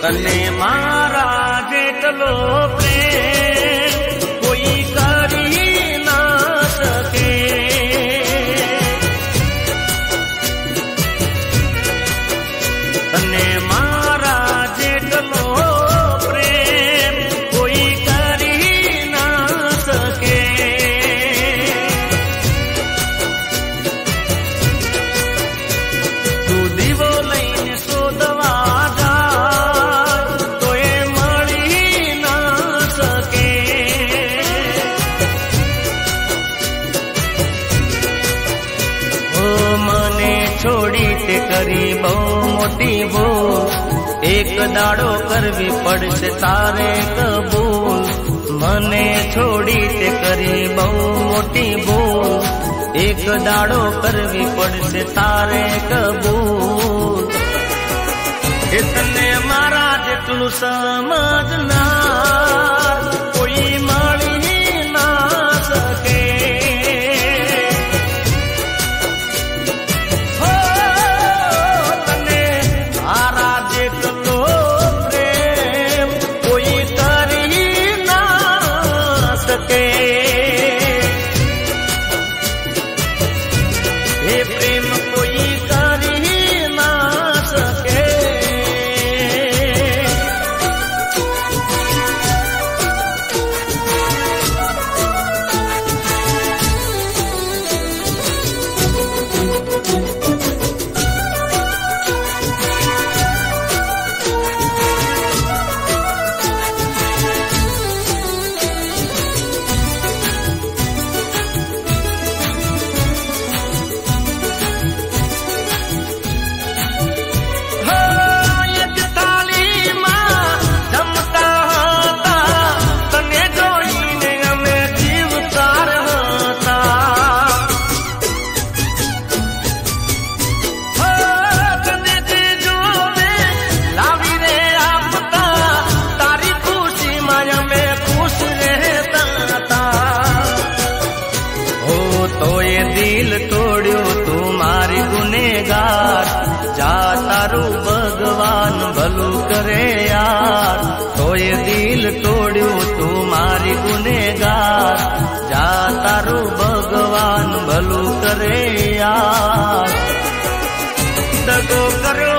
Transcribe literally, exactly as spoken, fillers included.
तने मारा जेटलो प्रेम कोई करी ना सके। तने मारा जेटलो प्रेम कोई करी ना सके। तू दीवो लईने शोधवा छोड़ी ते करी बहु मोटी भूल। एक दाड़ो करवी पड़से तारे कबूल। मने छोड़ी ते करी बहु मोटी भूल। एक दाड़ो करवी पड़से तारे कबूल। इतने मारा जेटलू समझना कोई मળી ना सके। भगवान भलू करे यार। तो ये दिल तोड़ू तू मारी गुनेगार। जा तारू भगवान भलू करे यार। दगो करे